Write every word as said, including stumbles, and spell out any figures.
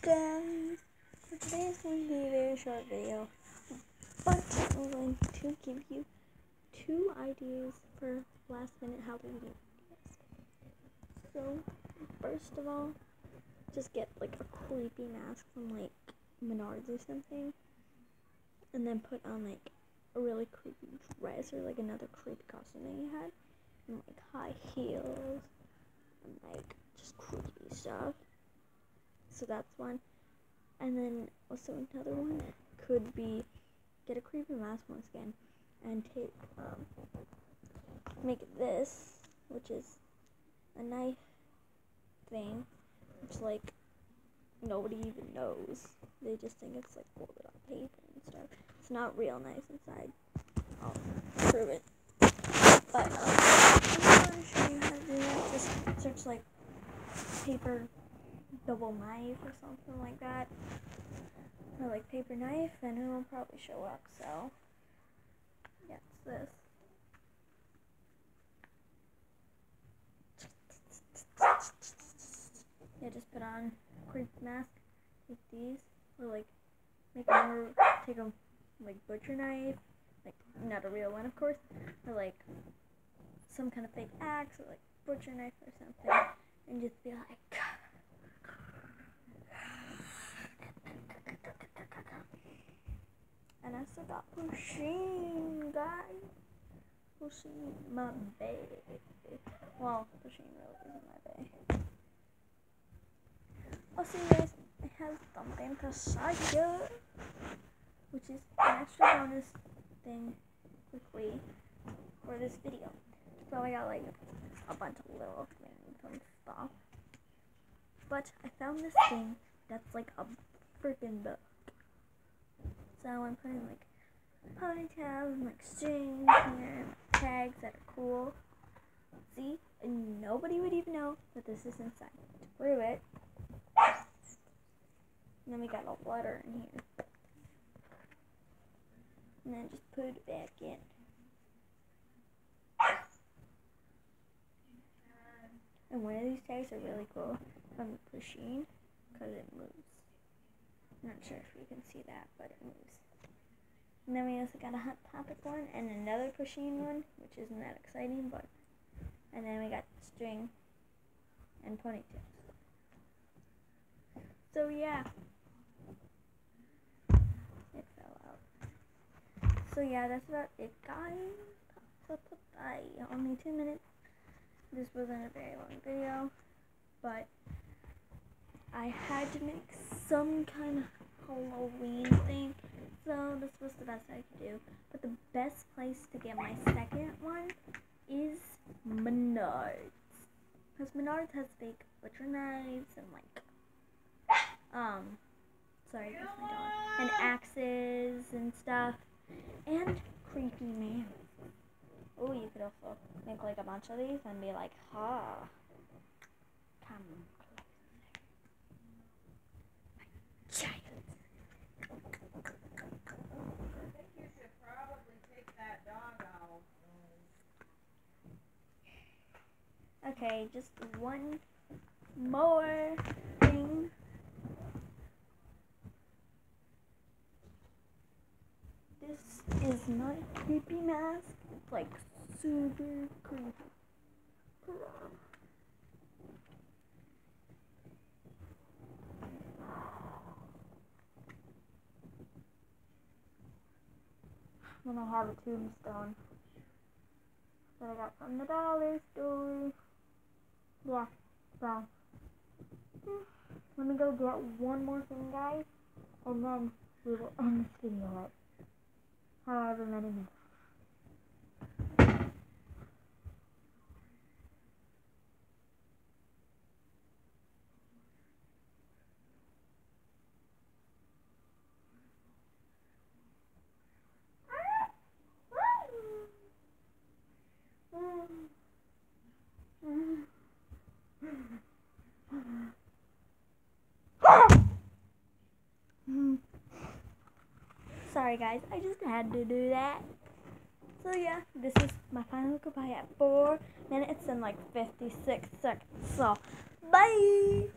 guys, so today's going to be a very short video, but I'm going to give you two ideas for last minute Halloween ideas. So, first of all, just get like a creepy mask from like Menards or something, and then put on like a really creepy dress or like another creepy costume that you had, and like high heels, and like just creepy stuff. So that's one. And then also another one could be get a creepy mask once again and take um make this, which is a knife thing, which like nobody even knows. They just think it's like folded on paper and stuff. It's not real knife inside. I'll prove it. But um, I'm gonna show you how to do that. Just search like paper double knife or something like that, or like paper knife, and it'll probably show up. So yeah, it's this. Yeah, just put on creepy mask, take these, or like make a more, take a like butcher knife, like not a real one of course, or like some kind of fake axe or like butcher knife or something, and just be like and I still got Pusheen, guys. Pusheen, my baby. Well, Pusheen really isn't my baby. Also, guys, I have something to show you, which is an extra bonus thing quickly for this video. So I got like a bunch of little things and stuff. But I found this thing that's like a freaking book. So I'm putting like ponytails and like strings here and like, tags that are cool. See? And nobody would even know that this is inside. To prove it. And then we got a letter in here. And then just put it back in. And one of these tags are really cool from the Pusheen because it moves. I'm not sure if you can see that, but it moves. And then we also got a Hot Topic one and another Pusheen one, which isn't that exciting, but and then we got string and ponytails. So yeah, it fell out. So yeah, that's about it, guys. Bye. Only two minutes. This wasn't a very long video, but I had to make some kind of Halloween thing, so this was the best I could do. But the best place to get my second one is Menards, because Menards has fake butcher knives and like, um, sorry, that's my dog, and axes and stuff, and creepy man. Oh, you could also make like a bunch of these and be like, ha, come closer, my child. I think you should probably take that dog out. Okay, just one more thing. This is my creepy mask. It's like super creepy. Then I have a tombstone that I got from the dollar store. Yeah, so let me go get one more thing, guys, and then we will end this video at however many minutes. Sorry guys, I just had to do that. So yeah, this is my final goodbye at four minutes and like fifty-six seconds. So, bye!